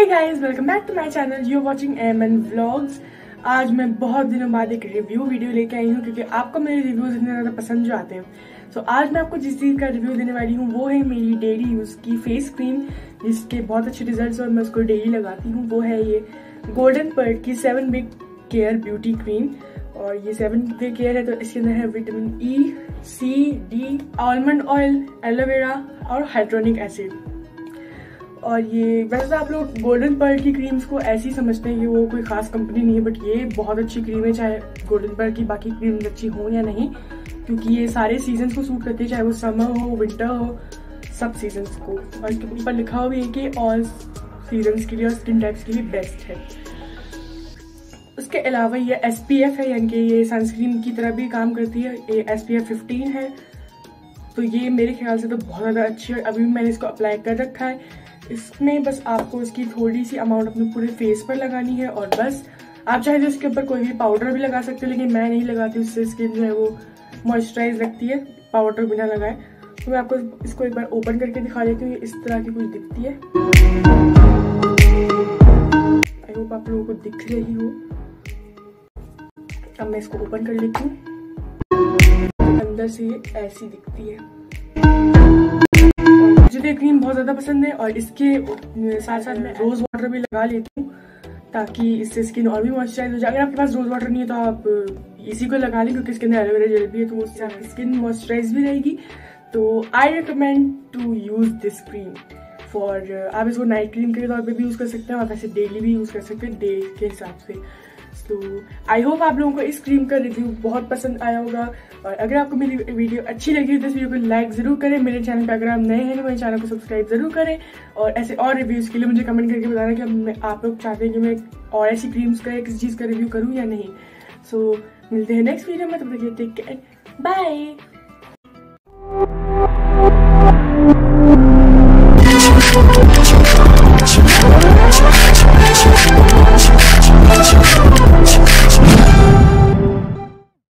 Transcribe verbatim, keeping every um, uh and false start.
Guys, welcome back to my channel. You are watching M N vlogs. आज मैं बहुत दिनों बाद एक रिव्यू वीडियो लेके आई हूँ क्योंकि आपको मेरे रिव्यूज इतने ज़्यादा पसंद जो आते हैं। तो so, आज मैं आपको जिस चीज़ का रिव्यू देने वाली हूँ वो है मेरी डेली यूज़ की फेस क्रीम, जिसके बहुत अच्छे रिजल्ट्स और मैं उसको डेली लगाती हूँ। वो है ये गोल्डन पर्ल की seven big care beauty cream. और ये सेवन बिग केयर है तो इसके अंदर है vitamin E, C, D, almond oil, aloe vera और हाइड्रोनिक एसिड। और ये वैसे तो आप लोग गोल्डन पर्ल की क्रीम्स को ऐसे ही समझते हैं कि वो कोई खास कंपनी नहीं है, बट ये बहुत अच्छी क्रीम है, चाहे गोल्डन पर्ल की बाकी क्रीम्स अच्छी हो या नहीं, क्योंकि ये सारे सीजन्स को सूट करती है, चाहे वो समर हो, विंटर हो, सब सीजन्स को। और इसके ऊपर लिखा हुआ भी है कि ऑल सीजन्स के लिए और स्किन टाइप्स के लिए बेस्ट है। उसके अलावा ये एस पी एफ है, यानी कि ये सनस्क्रीन की तरह भी काम करती है। ये एस पी एफ फिफ्टीन है, तो ये मेरे ख्याल से तो बहुत ज़्यादा अच्छी है। अभी मैंने इसको अप्लाई कर रखा है। इसमें बस आपको इसकी थोड़ी सी अमाउंट अपने पूरे फेस पर लगानी है और बस। आप चाहे तो इसके ऊपर कोई भी पाउडर भी लगा सकते हो, लेकिन मैं नहीं लगाती, उससे स्किन जो है वो मॉइस्चराइज लगती है पाउडर बिना लगाए। तो मैं आपको इसको एक बार ओपन करके दिखा देती हूँ। इस तरह की कुछ दिखती है। आई होप आप लोगों को दिख रही हो। अब मैं इसको ओपन कर लेती हूँ। अंदर से ये ऐसी दिखती है। मुझे ये क्रीम बहुत ज़्यादा पसंद है और इसके साथ साथ मैं रोज़ वाटर भी लगा लेती हूँ ताकि इससे स्किन और भी मॉइस्चराइज हो जाए। अगर आपके पास रोज़ वाटर नहीं है तो आप इसी को लगा लें, क्योंकि इसके अंदर एलोवेरा जेल भी है, तो उससे आपकी स्किन मॉइस्चराइज भी रहेगी। तो I recommend to use this cream for, आप इसको नाइट क्रीम के तौर पे भी यूज़ कर सकते हैं और वैसे डेली भी यूज़ कर सकते हैं डे के हिसाब से। तो आई होप आप लोगों को इस क्रीम का रिव्यू बहुत पसंद आया होगा। और अगर आपको मेरी वीडियो अच्छी लगी तो इस वीडियो को लाइक जरूर करें। मेरे चैनल पर अगर आप नए हैं तो मेरे चैनल को सब्सक्राइब जरूर करें। और ऐसे और रिव्यूज़ के लिए मुझे कमेंट करके बताना कि मैं आप लोग चाहते हैं कि मैं और ऐसी क्रीम्स का किसी चीज़ का रिव्यू करूँ या नहीं। सो so, मिलते हैं नेक्स्ट वीडियो में, तब तक टेक केयर, बाय।